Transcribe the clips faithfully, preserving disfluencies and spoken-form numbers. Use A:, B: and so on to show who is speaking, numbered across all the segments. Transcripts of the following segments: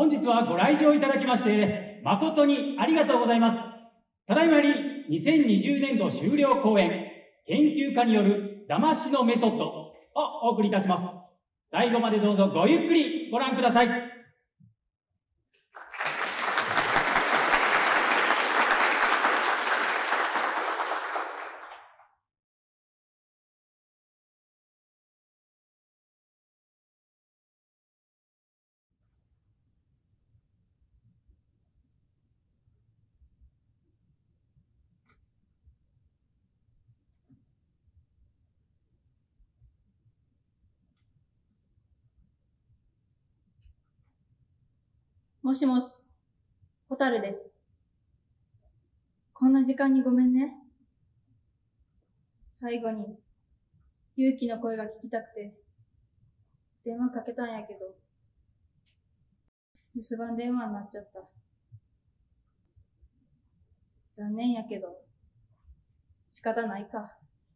A: 本日はご来場いただきまして、誠にありがとうございます。ただいまよりにせんにじゅうねんど終了公演、研究家による騙しのメソッドをお送りいたします。最後までどうぞごゆっくりご覧ください。
B: もしもし、ホタルです。こんな時間にごめんね。最後に、勇気の声が聞きたくて、電話かけたんやけど、留守番電話になっちゃった。残念やけど、仕方ないか。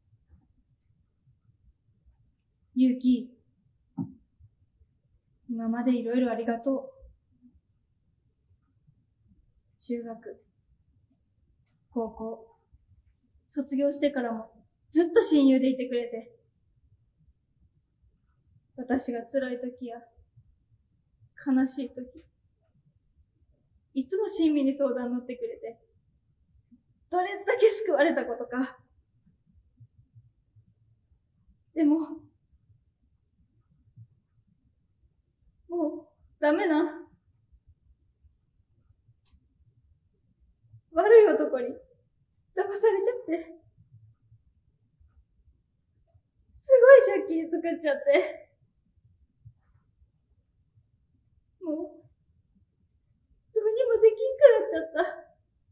B: 勇気、今までいろいろありがとう。中学、高校、卒業してからもずっと親友でいてくれて、私が辛い時や悲しい時、いつも親身に相談乗ってくれて、どれだけ救われたことか。でも、もうダメな。悪い男に騙されちゃって、すごい借金作っちゃって、もう、どうにもできんくなっちゃった。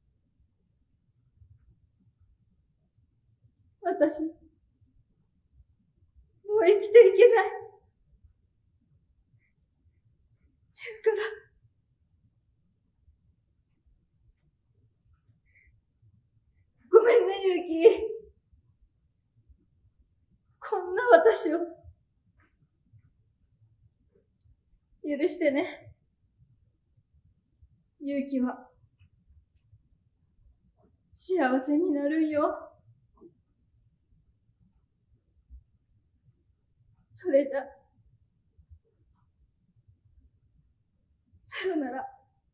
B: 私、もう生きていけない。せやから、ごめんね、ゆうき。こんな私を、許してね。ゆうきは、幸せになるんよ。それじゃ、さよなら。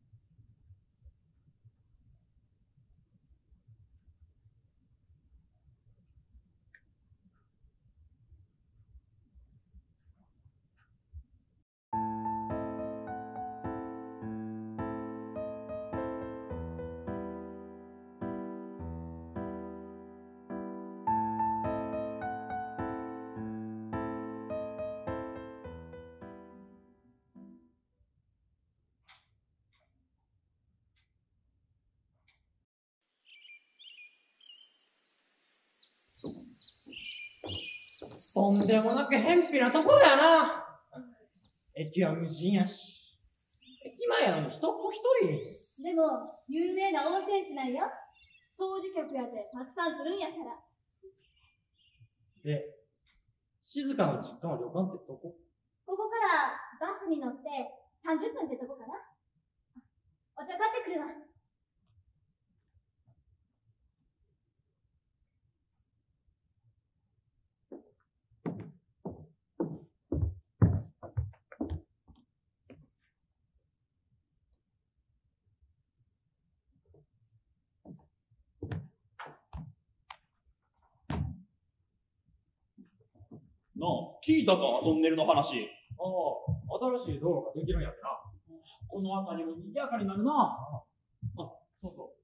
C: とんでもなく偏僻なところやな。駅は無人やし、駅前やのに人っ子一人。
D: でも、有名な温泉地なんよ。当時客やってたくさん来るんやから。
C: で、静かの実家の旅館ってどこ？
D: ここからバスに乗ってさんじゅっぷんってとこかな。お茶買ってくるわ。
A: なあ、聞いたか、トンネルの話。
C: ああ、新しい道路ができるんやってな。
A: この辺りも賑やかになるな。
C: あ、そうそう。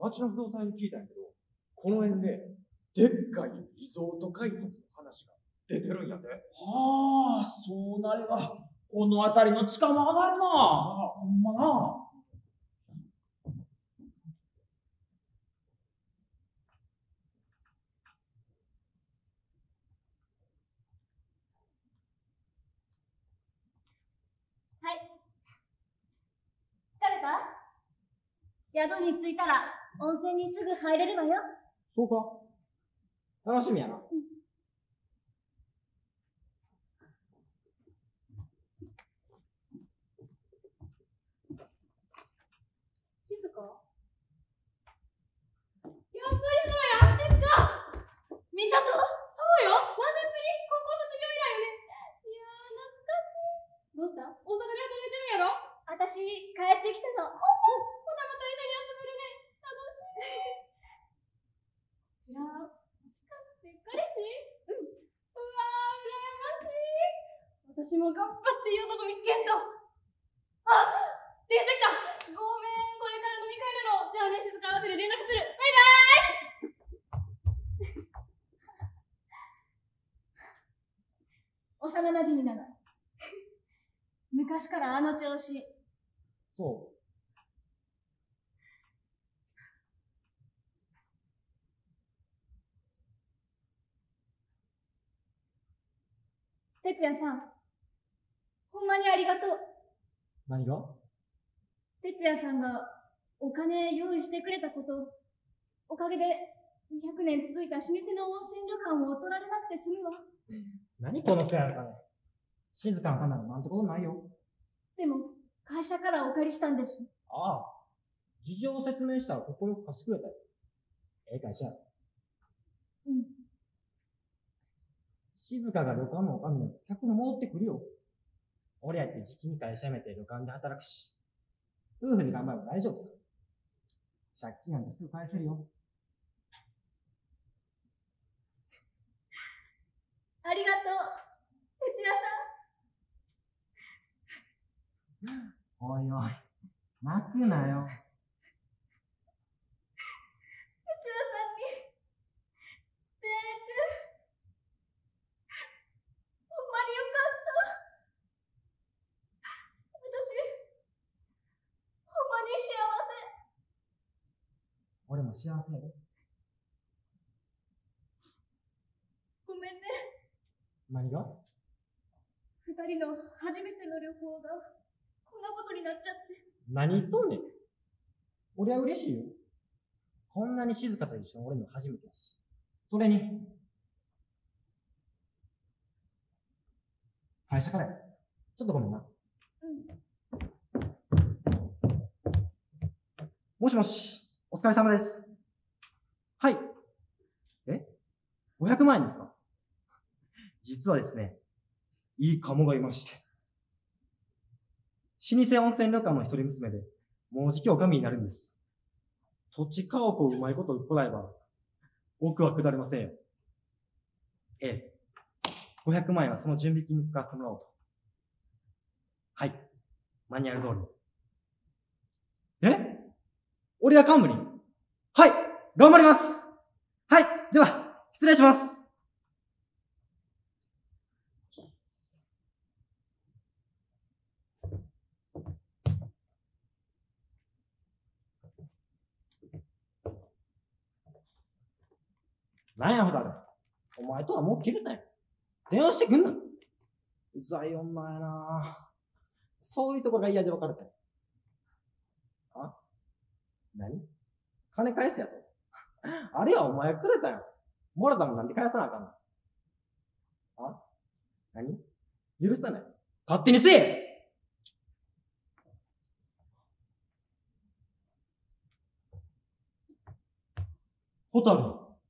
C: 町の不動産に聞いたんやけど、この辺で、でっかいリゾート開発の話が出てるんやで。
A: はあ、そうなれば、この辺りの地価も上がるな。ほんまな。
D: はい。疲れた？宿に着いたら温泉にすぐ入れるわよ。
C: そうか。楽しみやな。うん、
D: か？やっぱりそうや、静か。美里？そうよ。何年ぶり？高校卒業以来よね。いやー、懐かしい。どうした？大阪で働いてるんやろ？私、帰ってきたの。ほんま？ほなまた一緒に遊べるね。楽しみ。こちら、もしかして彼氏？うん。うわー、羨ましい。私も頑張っていい男見つけんと。あ、電車来た。ごめん、これから飲み会なの。じゃあね、静か慌てて連絡する。バイバーイ。幼馴染なの。昔からあの調子。
C: そう。
D: 哲也さん、ほんまにありがとう。
C: 何が？
D: 哲也さんがお金用意してくれたこと、おかげでにひゃくねん続いた老舗の温泉旅館を取られなくて済むわ。
E: 何このくらいの金。静かな花なんてことないよ。
D: でも、会社からお借りしたんでしょ。
E: ああ。事情を説明したら心よく貸してくれたよ。ええ会社。
D: うん。
E: 静かが旅館のおかみの客も戻ってくるよ。俺やって時期に会社辞めて旅館で働くし。夫婦で頑張れば大丈夫さ。借金なんてすぐ返せるよ。
D: ありがとう、哲也さん。
E: おいおい、泣くなよ。
D: 哲也さんに出会えて、ほんまによかった。私、ほんまに幸せ。
E: 俺も幸せやで。
D: ごめんね。
E: 何が？
D: 二人の初めての旅行がこんなことになっちゃって。
E: 何言っとんねん。俺は嬉しいよ。こんなに静かと一緒に俺の初めてだし。それに、会社からや。ちょっとごめんな。
D: うん。
F: もしもし、お疲れ様です。はい。え ?ごひゃくまん円ですか？実はですね、いいカモがいまして。老舗温泉旅館の一人娘で、もうじきおかみになるんです。土地家屋をうまいこと売っこらえば、奥は下りませんよ。ええ。ごひゃくまん円はその準備金に使わせてもらおうと。はい。マニュアル通り。え俺が幹部に？はい。頑張ります。はい。では、失礼します。
E: なんやほたる。お前とはもう切れたよ。電話してくんな。うざい女やな。そういうところが嫌で別れたよ。あ？何？金返せやと。あれはお前がくれたよ。もらったのなんで返さなあかんの？あ？何？許さない。勝手にせえ！ホタル。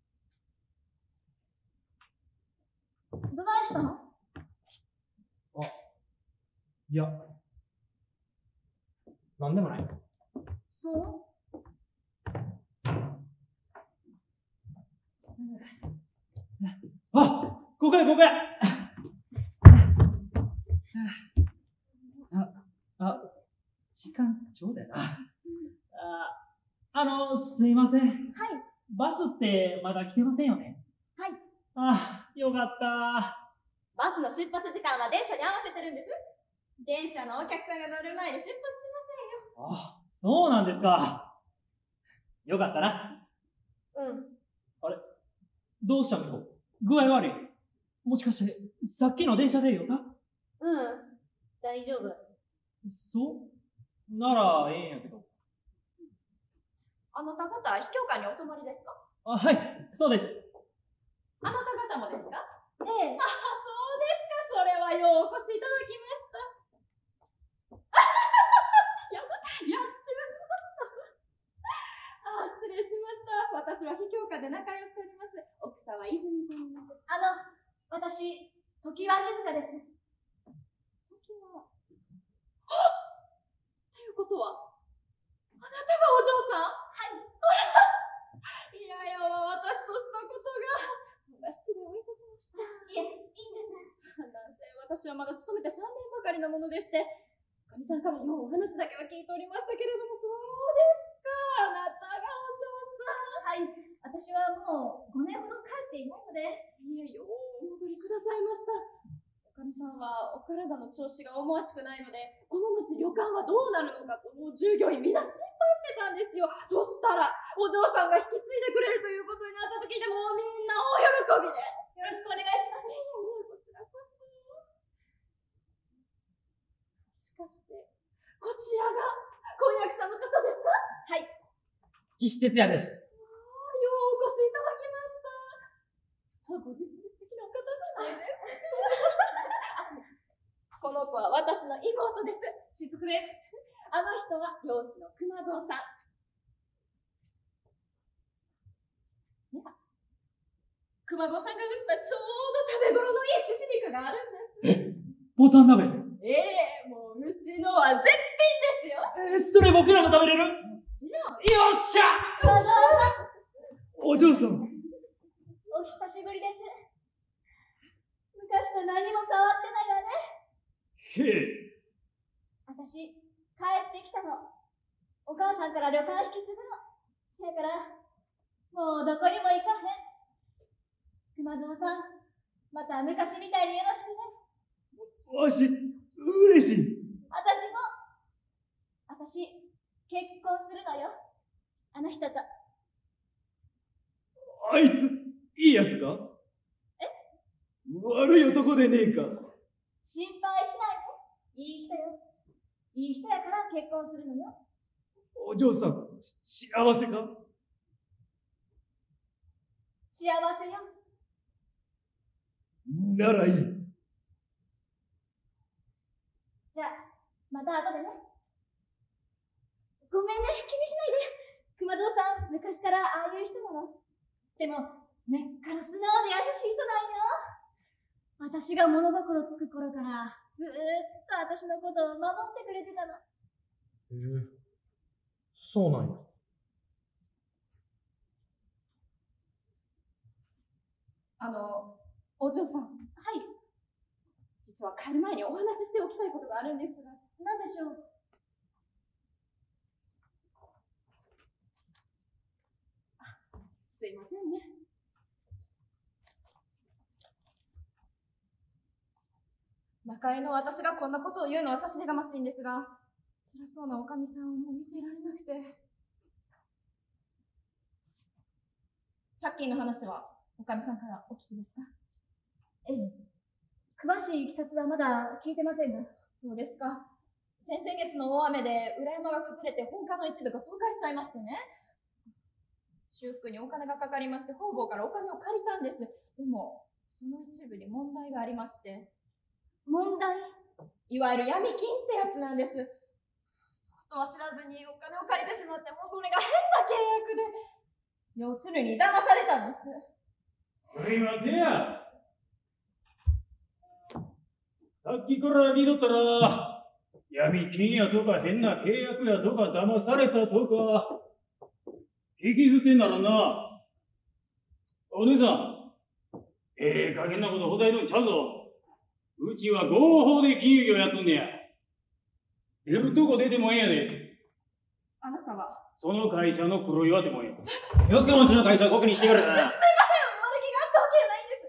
D: どないしたの？
E: あ、いや、なんでもない。
D: そう？
A: あ、ここや、ここや。あ、あ、時間ちょうだよな。あ、あの、すいません。
D: はい。
A: バスってまだ来てませんよね。
D: はい。
A: あ、よかった。
D: バスの出発時間は電車に合わせてるんです。電車のお客さんが乗る前に出発しませんよ。
A: あ、そうなんですか。よかったな。
D: うん。
A: あれ、どうしたの？具合悪い？もしかして、さっきの電車でよた？
D: うん。大丈夫。
A: そうなら、ええんやけど。
D: あなた方、秘境館にお泊まりですか？
A: あ、はい、そうです。
D: あなた方もですか？ええ。あ、そうですか。それはようお越しいただきました。やだ、やってまし私は非教科で仲良しております。奥さんは泉と言います。あの、私、時は静かです。時は。はっということは、あなたがお嬢さん？はい。いやいや、私としたことが。失礼をいたしました。いえ、いいんです。男性、私はまだ勤めてさんねんばかりのものでして、おかみさんからようお話だけは聞いておりましたけれども、そうですか。あなたがお嬢さん。はい。私はもうごねんほど帰っていないので。いえ、ようお戻りくださいました。おかみさんはお体の調子が思わしくないので、この後旅館はどうなるのかと、もう従業員みんな心配してたんですよ。そしたら、お嬢さんが引き継いでくれるということになった時でもうみんな大喜びで。よろしくお願いします。こちらこそ。もしかして、こちらが婚約者の方ですか？はい。
E: 岸哲也です。
D: ようお越しいただきました。ご立派で素敵なお方じゃないですか。この子は私の妹です。しずくです。あの人は漁師の熊蔵さん。せや、熊蔵さんが打ったちょうど食べ頃のいいしし肉があるんです。
A: え、ボタン鍋。
D: ええもううちのは絶品ですよ。
A: え、それ僕らも食べれる？
D: もちろん。
A: よっしゃ！
D: 熊蔵さん。
A: お嬢さん。
D: お久しぶりです。昔と何も変わってないわね。
A: へえ。
D: 私、帰ってきたの。お母さんから旅館引き継ぐの。せやから、もうどこにも行かへん。熊蔵さん、また昔みたいによろしくね。
A: わし、嬉しい。
D: 私も。私、結婚するのよ。あの人と。
A: あいつ、いいやつか？
D: え？
A: 悪い男でねえか？
D: 心配しないで。いい人よ。いい人やから結婚するのよ。
A: お嬢さん、し幸せか？
D: 幸せよ。
A: ならいい。
D: じゃあ、また後でね。ごめんね、気にしないで。熊蔵さん、昔からああいう人なの。でも、根っから素直で優しい人なんよ。私が物心つく頃から、ずーっと私のことを守ってくれてたの。
F: へえ、そうなんや。
D: あの、お嬢さん。はい。実は帰る前にお話ししておきたいことがあるんですが。何でしょう？すいませんね。仲居の私がこんなことを言うのは差し出がましいんですが、辛そうなおかみさんをもう見てられなくて。借金の話はおかみさんからお聞きですか？ええ。詳しいいきさつはまだ聞いてませんが。そうですか。先々月の大雨で裏山が崩れて本館の一部が倒壊しちゃいましてね。修復にお金がかかりまして、方々からお金を借りたんです。でも、その一部に問題がありまして。問題？いわゆる闇金ってやつなんです。そうとは知らずにお金を借りてしまって、もうそれが変な契約で。要するに騙されたんです。
A: おい、待てや。さっきから見とったら、闇金やとか変な契約やとか騙されたとか、聞き捨てんならな。お姉さん、ええ加減なことほざいるんちゃうぞ。うちは合法で金融業やっとんねや。出るとこ出てもええんやで。
D: あなたは？
A: その会社の黒岩ってもんや。よくもうちの会社をここにしてくれたな。
D: すいません、悪気があったわけないんです。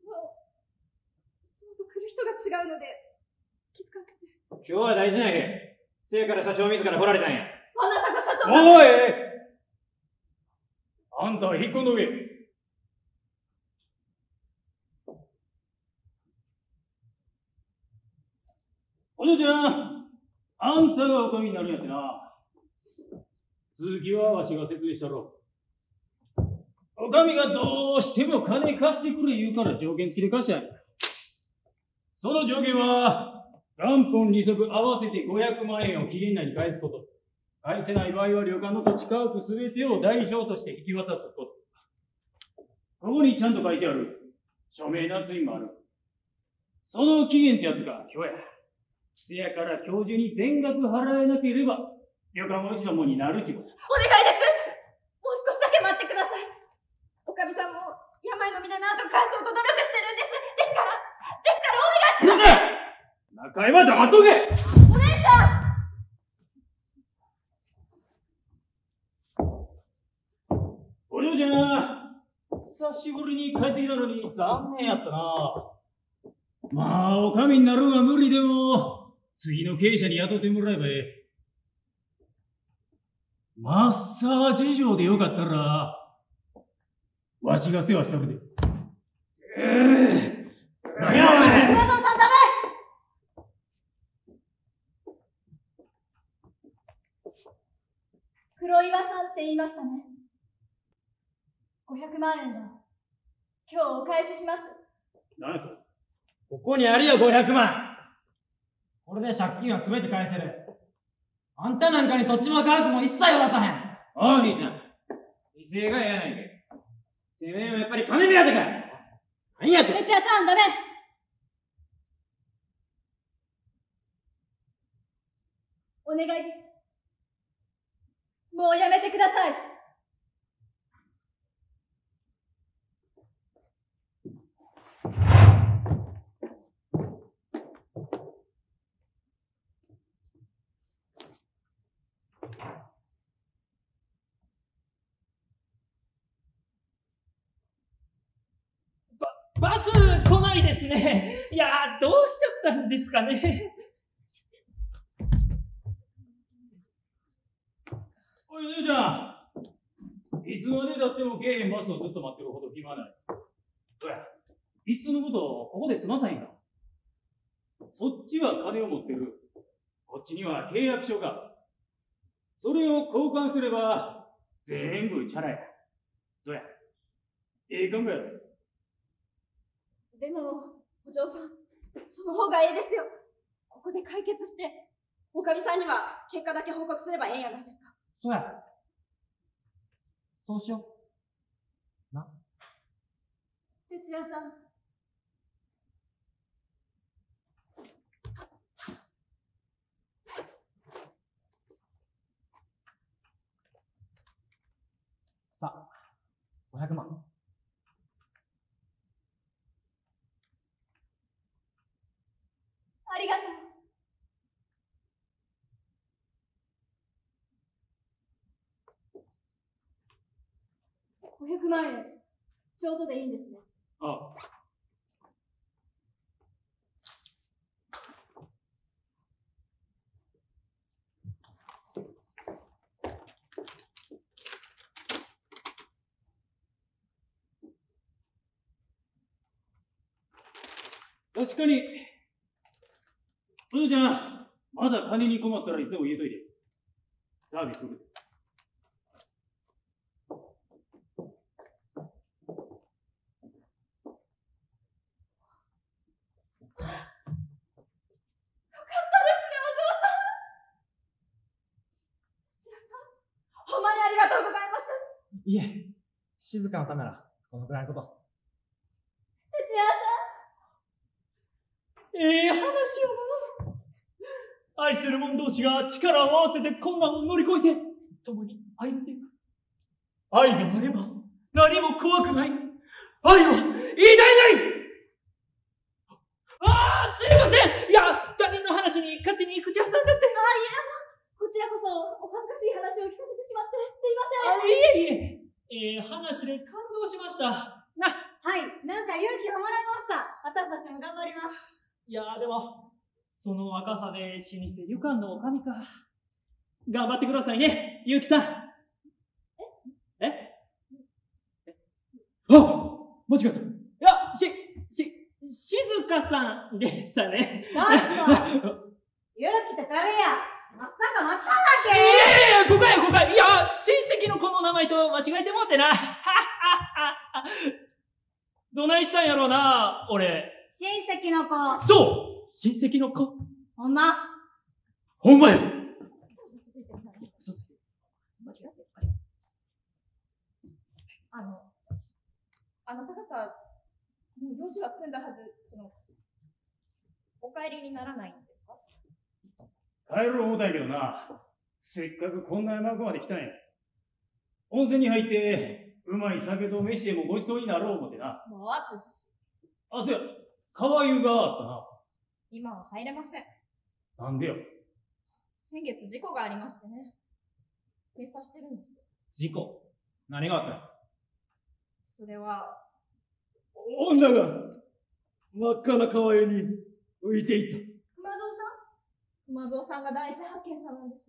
D: そう。いつもと来る人が違うので、気づかなくて。
A: 今日は大事な日。せやから社長自ら来られたんや。
D: あなたが社長だ。
A: おい！あんたは引っ込んどけ。お嬢ちゃん、あんたがおかみになるんやってな。続きはわしが説明したろ。おかみがどうしても金貸してくれ言うから条件付きで貸したんや。その条件は、元本利息合わせてごひゃくまんえんを期限内に返すこと。 返せない場合は旅館の土地家屋すべてを代償として引き渡すこと。ここにちゃんと書いてある署名捺印もある。その期限ってやつが今日や。せやから今日中に全額払えなければ旅館も一度もになるってこと。
D: お願いです。もう少しだけ待ってください。おかみさんも病の身で何とか返そうと努力してるんです。ですから、ですからお願いします。
A: うるせえ！中山黙っとけ！
D: お姉ちゃん！
A: お嬢ちゃん、久しぶりに帰ってきたのに残念やったな。まあ、おかみになるんは無理でも、次の経営者に雇ってもらえばええ。マッサージ場でよかったら、わしが世話したるで。ええー、何やお前！
D: 浦蔵さんダメ！黒岩さんって言いましたね。ごひゃくまんえんだ。今日お返しします。
A: 何やと？
F: ここにあるよ、ごひゃくまん。これで借金はすべて返せる。あんたなんかに土地も家屋も一切渡さへん。
A: おい、兄ちゃん。威勢がええやないかい。てめえはやっぱり金目当てかい。
F: 何やて。
D: 哲也さんダメ！お願いです。もうやめてください。
G: バス来ないですね。いやー、どうしちゃったんですかね。
A: おい、姉ちゃん。いつまでだってもけえへんバスをずっと待ってるほど暇ない。どうや、いっそのことをここで済まさへんか。そっちは金を持ってる。こっちには契約書が。それを交換すれば、全部チャラや。どうや、ええ考えやろ。
D: でも、お嬢さん、その方がええですよ。ここで解決して、おかみさんには結果だけ報告すればええんやないですか。
F: そうや。そうしよう。な。
D: 哲也さん。
F: さあ、ごひゃくまん。
D: ありがとう。ごひゃくまんえん、ちょうどでいいんですね。
A: ああ。確かに、お嬢ちゃん、まだ金に困ったらいつでも言えといて。サービスする。
D: ほんまにありがとうございます。
F: いえ、静かのためなら、このくらいのこと。
D: 哲也さん。
G: ええ話やな。愛する者同士が力を合わせて困難を乗り越えて、共に歩んでいく。愛があれば、何も怖くない。愛は、偉大ない。ああ、すいません。いや、他人の話に勝手に口挟んじゃって。
D: あ、いや、こちらこそお恥ずかしい話を聞かせてしまってすいません。
G: あ、いえいえ、えー、話で感動しました。な。
B: はい、なんか勇気をもらいました。私たちも頑張ります。
G: いやーでも、その若さで老舗旅館の女将か。頑張ってくださいね、ゆうきさん。えええあ、間違えた。いや、し、し、静香さんでしたね。
B: ちょっと、勇気って誰や。まさかまただけ。
G: いやいやいや、誤解誤解。いや、親戚の子の名前と間違えてもってな。はっはっはっは。どないしたんやろうな、俺。
B: 親戚の子。
G: そう親戚の子。
B: ほんま。
G: ほんまや。
D: 嘘つ
B: あの、あなた方、もう用事は済んだはず、その、お帰りにならないんですか？
A: 帰ろう思ったんやけどな。せっかくこんな山奥まで来たんや。温泉に入って、うまい酒と飯でもごちそうになろう思ってな。
B: もうあつつ。
A: あ、そうや、川湯があったな。
B: 今は入れません。
A: なんでよ。
B: 先月事故がありましてね。閉鎖してるんです。
C: 事故何があったの？
B: それは、
C: 女が真っ赤な川湯に浮いていった。
B: 熊蔵さん熊蔵さんが第一発見者なんです。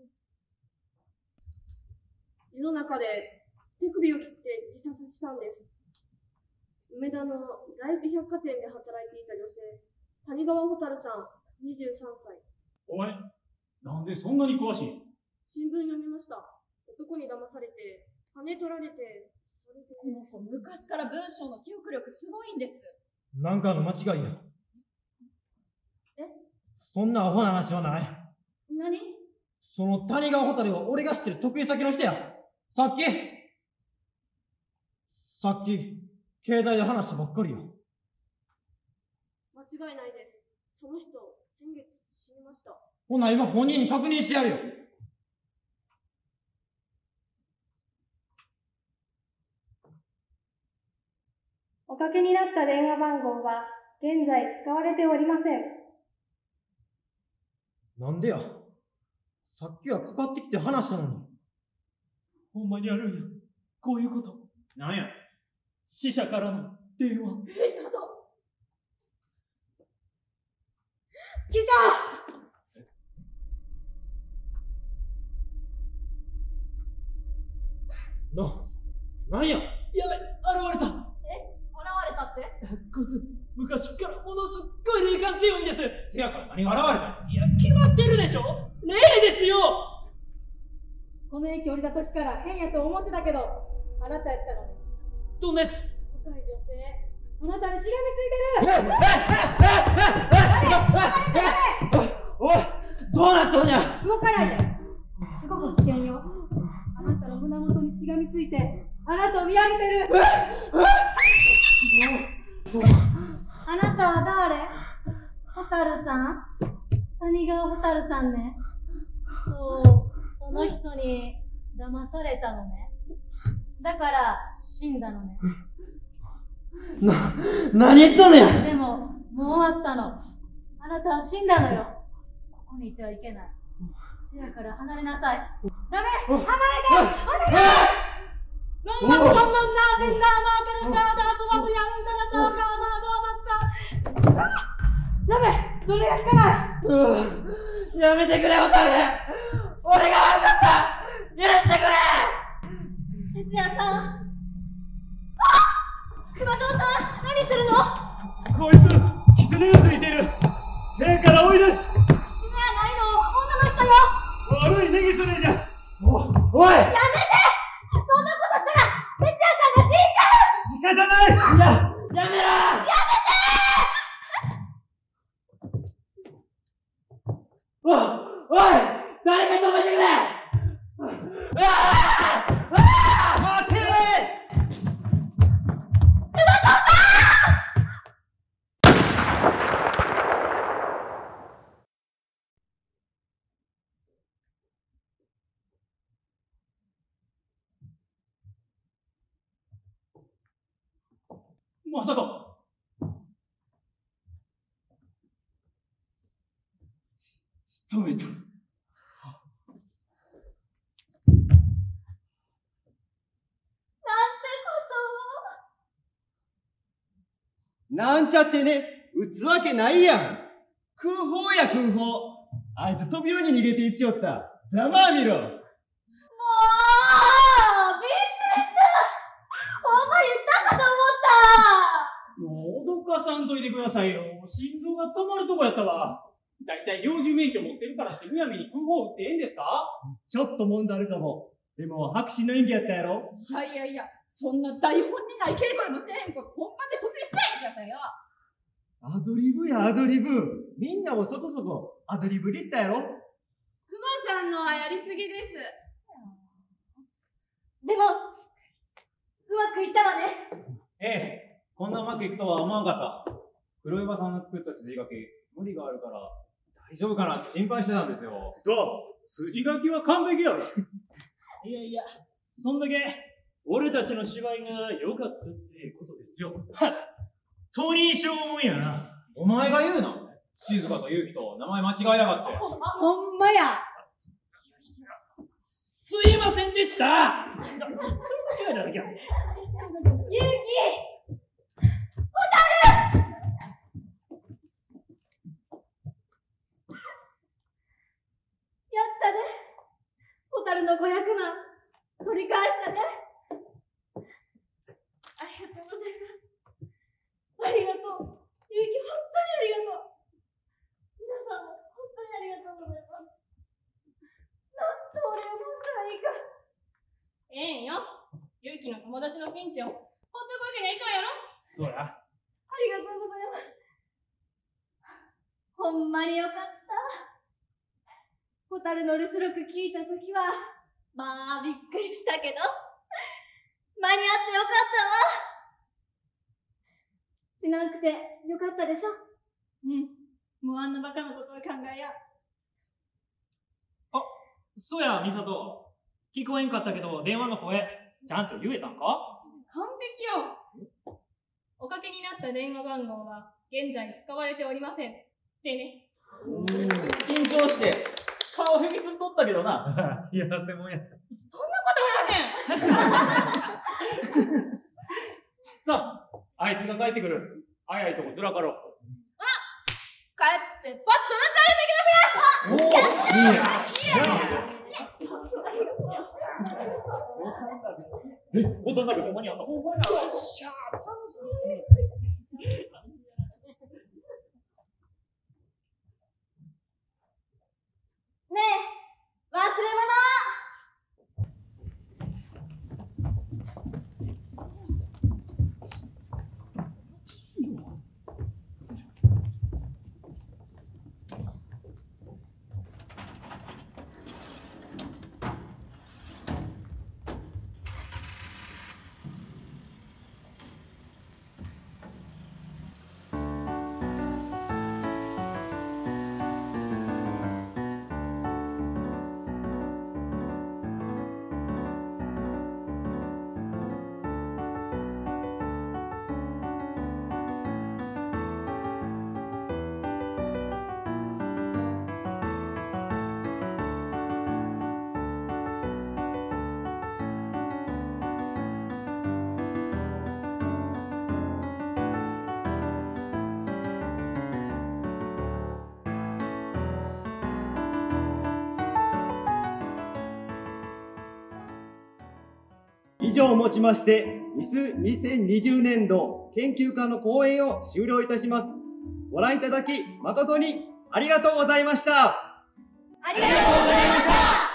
H: 湯の中で手首を切って自殺したんです。梅田の第一百貨店で働いていた女性、谷川蛍さん、にじゅうさんさい。
A: お前、なんでそんなに詳しい？
H: 新聞読みました。男に騙されて、金取られて、それで。
B: この子、昔から文章の記憶力すごいんです。
F: なんかの間違いや。
H: え？
F: そんなアホな話はない。
H: 何？
F: その谷川蛍は俺が知ってる得意先の人や。さっき、さっき、携帯で話したばっかりよ。
H: 間違いないです。その人、先月死にました。
F: ほな、今本人に確認してやるよ。
H: おかけになった電話番号は、現在使われておりません。
F: なんでや。さっきはかかってきて話したのに。
G: ほんまにあるんや。こういうこと。
A: なんや。
G: 死者からの電話。
B: え、やだ。来た！
F: な、なんや。
G: やべ、現れた。
B: え？現れたって？
G: こいつ、昔っからものすっごい霊感強いんです。
A: せやから何が現れたんや。
G: いや、決まってるでしょ。霊ですよ。
I: この駅降りた時から変やと思ってたけど、あなたやったのね。
G: どんなやつ？
I: 若い女性、あなたにしがみついてる。
F: おい、どうなっとんや。
I: 動かないで。すごく危険よ。あなたの胸元にしがみついて、あなたを見上げてる。
D: あなたは誰？蛍さん？谷川蛍さんね。そう、その人に騙されたのね。だから死んだのね。
F: な、何言っとんねや。
D: でも、もう終わったの。あなたは死んだのよ。ここにいてはいけない。せやから離れなさい。ダメ！離れて！お願い！ノイマクソンマンナーセンダーマーケルシャーダーソバスヤウンザラザーカーマードーマクさん。ダメ！それが効かない！
F: やめてくれ、おたれ。俺が悪かった。許してくれ。
D: 哲也さん。熊蔵さん、何するの？
C: こいつ、狐がついてる。せやから追い出し。
D: 狐やないの、女の人よ。
C: 悪いネギ狐じゃ。
F: お、おい。
D: やめて！そんなことしたら、哲也さんが死んじゃう。
C: 鹿じゃない。
F: いや、やめろ。
D: や
F: お、おい、誰か止めてくれ。うわあ！
C: 待てー。
A: まさか。
C: 仕留めた。なんちゃってね、撃つわけないやん。空砲や空砲。あいつ飛びように逃げていきよった。ざまあ見ろ。
D: もう、びっくりした。ほんまに言ったかと思った。
A: もう脅かさんといてくださいよ。心臓が止まるとこやったわ。だいたい猟銃免許持ってるからってむやみに空砲撃ってええんですか？
C: ちょっと問題あるかも。でも、白紙の演技やったやろ。
B: いやいやいや、そんな台本にない稽古でもしてへんこと本番で突然してくださいよ。
C: アドリブや、アドリブ。みんなもそこそこアドリブでったやろ。
H: 熊さんのはやりすぎです。
D: でも、うまくいった
J: こんなうまくいくとは思わんかった。黒岩さんの作った筋書き、無理があるから大丈夫かなって心配してたんですよ。
G: と、筋書きは完璧やろ。いやいや、そんだけ俺たちの芝居が良かったってことですよ。はっ、トニー将軍やな。
J: お前が言うな。静香と勇気と名前間違えやがって。
I: ほんまや。
G: すいませんでした。間違えただけや。
B: ゆうきやったね。ホタルのごひゃくまん取り返したね。ありがとうございます。ありがとう。ゆうき、本当にありがとう。皆さんも本当にありがとうございます。なんとお礼を申したらいいか。
D: ええんよ。ゆうきの友達のピンチをほっとくわけにはいかんやろ。
G: そうや。
B: ありがとうございます。ほんまによかった。ホタルの留守録聞いたときは、まあびっくりしたけど、間に合ってよかったわ。しなくてよかったでしょ。うん。もうあんなバカなことは考えや。
G: あ、そうや、ミサト。聞こえんかったけど、電話の声、ちゃんと言えたんか？
D: 完璧よ。おかけになった電話番号は現在使われておりません。でね。
A: 緊張して、顔へびつっとったけどな。
F: いや、せもんやった。
D: そんなことおらへん。
J: さあ、あいつが帰ってくる。早いとこずらかろう。
D: 帰ってパッと夏上げていきましょう。
J: おお、いいね。
G: え、ボタンだけほんまにあった。よっしゃー。
D: ねえ、忘れ
C: 以上をもちまして、ミスにせんにじゅうねんど研究家の講演を終了いたします。ご覧いただき誠にありがとうございました。
B: ありがとうございました。